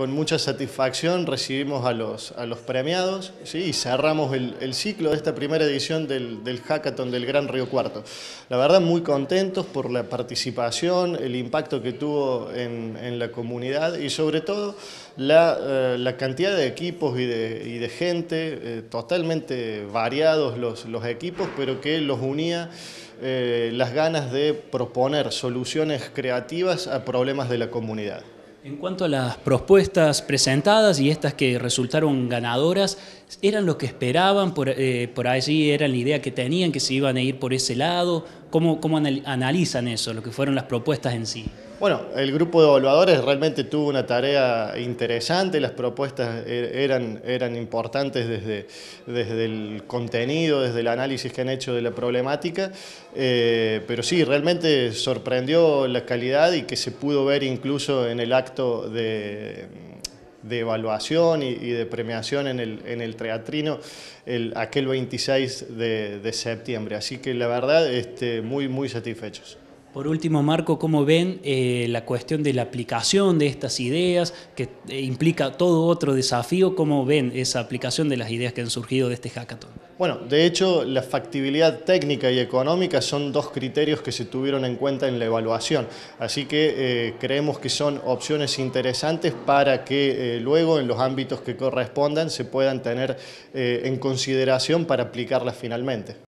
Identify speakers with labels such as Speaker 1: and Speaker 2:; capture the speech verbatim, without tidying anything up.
Speaker 1: Con mucha satisfacción recibimos a los, a los premiados, ¿sí? Y cerramos el, el ciclo de esta primera edición del, del Hackathon del Gran Río Cuarto. La verdad muy contentos por la participación, el impacto que tuvo en, en la comunidad y sobre todo la, eh, la cantidad de equipos y de, y de gente, eh, totalmente variados los, los equipos, pero que los unía eh, las ganas de proponer soluciones creativas a problemas de la comunidad.
Speaker 2: En cuanto a las propuestas presentadas y estas que resultaron ganadoras, ¿eran lo que esperaban? ¿Por, eh, por allí era la idea que tenían, que se iban a ir por ese lado? ¿Cómo, cómo analizan eso, lo que fueron las propuestas en sí?
Speaker 1: Bueno, el grupo de evaluadores realmente tuvo una tarea interesante, las propuestas eran, eran importantes desde, desde el contenido, desde el análisis que han hecho de la problemática, eh, pero sí, realmente sorprendió la calidad y que se pudo ver incluso en el acto de... de evaluación y, y de premiación en el, en el teatrino el, aquel veintiséis de, de septiembre. Así que la verdad, este, muy, muy satisfechos.
Speaker 2: Por último, Marco, ¿cómo ven eh, la cuestión de la aplicación de estas ideas, que eh, implica todo otro desafío? ¿Cómo ven esa aplicación de las ideas que han surgido de este hackathon?
Speaker 1: Bueno, de hecho, la factibilidad técnica y económica son dos criterios que se tuvieron en cuenta en la evaluación. Así que eh, creemos que son opciones interesantes para que eh, luego, en los ámbitos que correspondan, se puedan tener eh, en consideración para aplicarlas finalmente.